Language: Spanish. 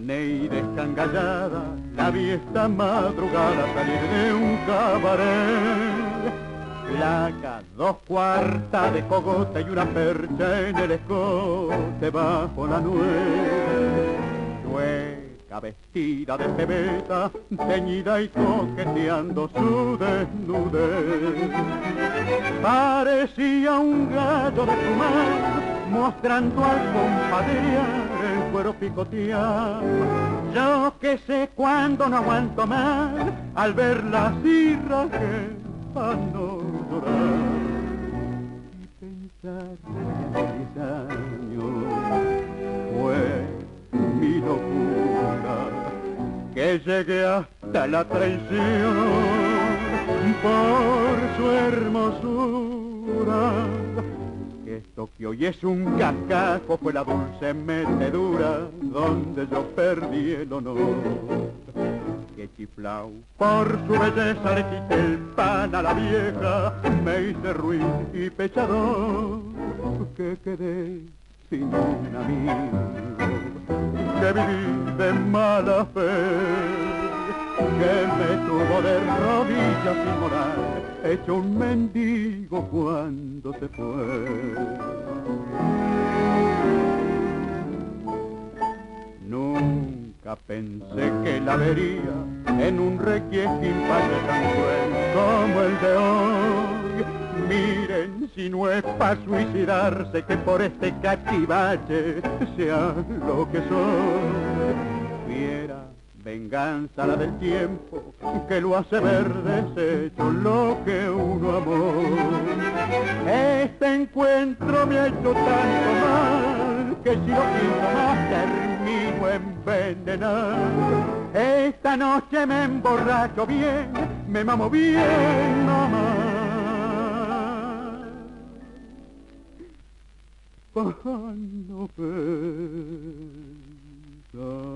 Neide escangallada, la vi esta madrugada salir de un cabaret. Placa, 2/4 de cogota y una percha en el escote bajo la nuez. Chueca, vestida de pebeta, teñida y coqueteando su desnudez. Parecía un gallo de fumar, mostrando al compadrear el cuero picotear. Yo que sé cuándo no aguanto más al ver la cirra que a no llorar y pensar que 10 años fue mi locura, que llegué hasta la traición por su hermosura. Esto que hoy es un cascajo fue la dulce metedura donde yo perdí el honor. Que chiflao, por su belleza le quité el pan a la vieja, me hice ruin y pechador, que quedé sin un amigo, que viví de mala fe, que me tuvo de rodillas sin morar, hecho un mendigo cuando se fue. Nunca pensé que la vería en un requiesquín tan cruel como el de hoy. Miren, si no es para suicidarse, que por este cachivache sea lo que soy. Fiera venganza la del tiempo, que lo hace ver deshecho lo que uno amó. Este encuentro me ha hecho tanto mal, que si lo pienso más termino envenenado. Esta noche me emborracho bien, me mamo bien nomás, pa' no pensar.